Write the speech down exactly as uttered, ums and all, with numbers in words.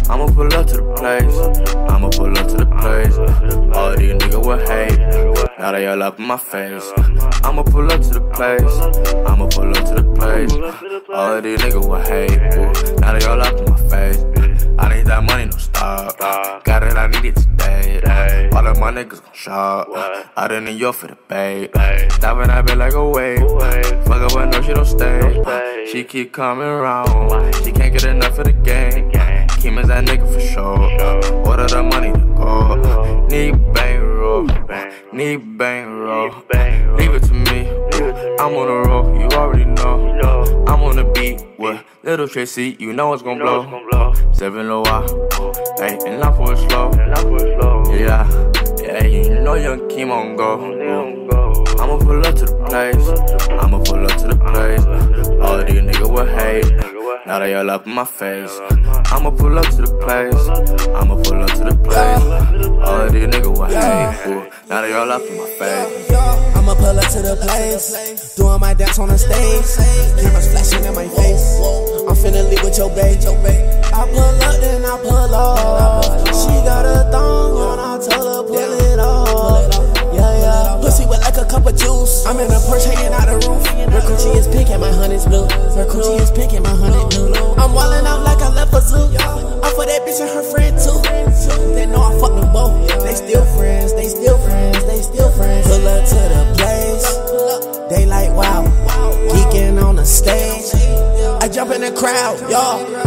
I'ma pull up to the place. I'ma pull up to the place. All these niggas will hate. Now they all up in my face. I'ma pull up to the place. I'ma pull up to the place. All these niggas will hate. Ooh. Now they all up in my face. I need that money, no stop. Got it, I need it today. All of my niggas gon' shop. Out in New York for the bait. Stopping that bitch like a wave. Fuck up, I know she don't stay. She keep coming around. She can't get enough of the game. Keem that nigga for sure. Order the money to go. Need bankroll. Need bankroll. Leave it to me. I'm on the road, you already know. I'm on the beat with Little Tracy, you know it's gon' blow. Seven low out, hey, and I'm for it slow. Yeah, yeah, you know young Keem on go. I'ma pull up to the place. I'ma pull up to the place. All these niggas will hate. Now they all up in my face. I'ma pull up to the place. I'ma pull up to the place. All these niggas will hate. Ooh. Now they all up in my face. I'ma pull up to the place, doing my dance on the stage. Cameras flashing in my face. I'm finna leave with your babe. I pull up, then I pull off. She got a thong on, I tell her pull it off. Yeah, yeah. Pussy with like a cup of juice. I'm in a Porsche hanging out the roof. Her coochie is pink and my honey's blue. Her coochie is pink and my honey blue. I'm wildin' out like I left a zoo. I for that bitch and her friend too. They know I fuck them both. They still friends, they still friends, they still friends. Pull up to the place. They like wow, geeking on the stage. I jump in the crowd, y'all.